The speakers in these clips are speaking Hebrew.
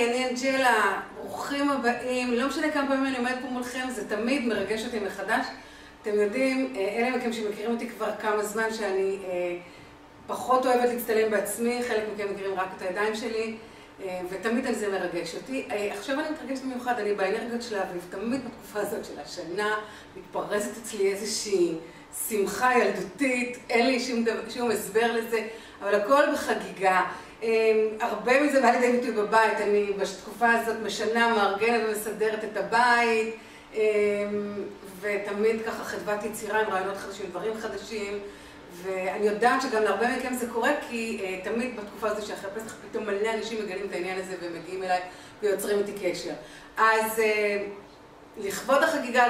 היי, אני אנג'לה, ברוכים הבאים. לא משנה כמה פעמים אני עומדת פה מולכם, זה תמיד מרגש אותי מחדש. אתם יודעים, אלה מכם שמכירים אותי כבר כמה זמן שאני פחות אוהבת להצטלם בעצמי, חלק מכם מכירים רק את הידיים שלי, ותמיד על זה מרגש אותי. עכשיו אני מתרגשת במיוחד, אני באנרגיות של האביב, תמיד בתקופה הזאת של השנה, מתפרסת אצלי איזושהי שמחה ילדותית, אין לי שום הסבר לזה, אבל הכל בחגיגה. הרבה מזה בא לידי ביטוי בבית, אני בתקופה הזאת משנה, מארגנת ומסדרת את הבית, ותמיד ככה חדוות יצירה עם רעיונות חדשים, דברים חדשים, ואני יודעת שגם להרבה מכם זה קורה, כי תמיד בתקופה הזאת שאחרי פסח פתאום מלא אנשים מגלים את העניין הזה ומגיעים אליי ויוצרים איתי קשר. אז לכבוד החגיגה,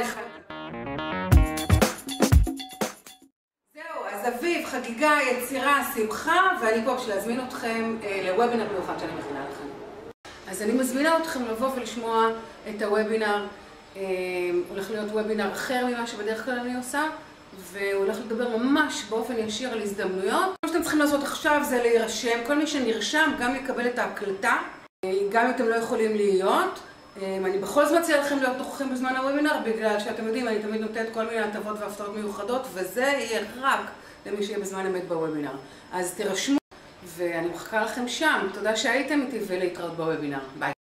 אז אביב, חגיגה, יצירה, שמחה, ואני פה בשביל להזמין אתכם לוובינר מיוחד שאני מכינה לכם. אז אני מזמינה אתכם לבוא ולשמוע את הוובינר. הולך להיות וובינר אחר ממה שבדרך כלל אני עושה, והוא הולך לדבר ממש באופן ישיר על הזדמנויות. מה שאתם צריכים לעשות עכשיו זה להירשם. כל מי שנרשם גם יקבל את ההקלטה, גם אם אתם לא יכולים להיות. אני בכל זאת מציעה לכם להיות נוכחים בזמן הוובינר, בגלל שאתם יודעים, אני תמיד נותנת כל מיני הטבות והפתעות מיוחדות, וזה יהיה רק למי שיהיה בזמן אמת בוובינר. אז תירשמו, ואני מחכה לכם שם. תודה שהייתם איתי ולהתראות בוובינר. ביי.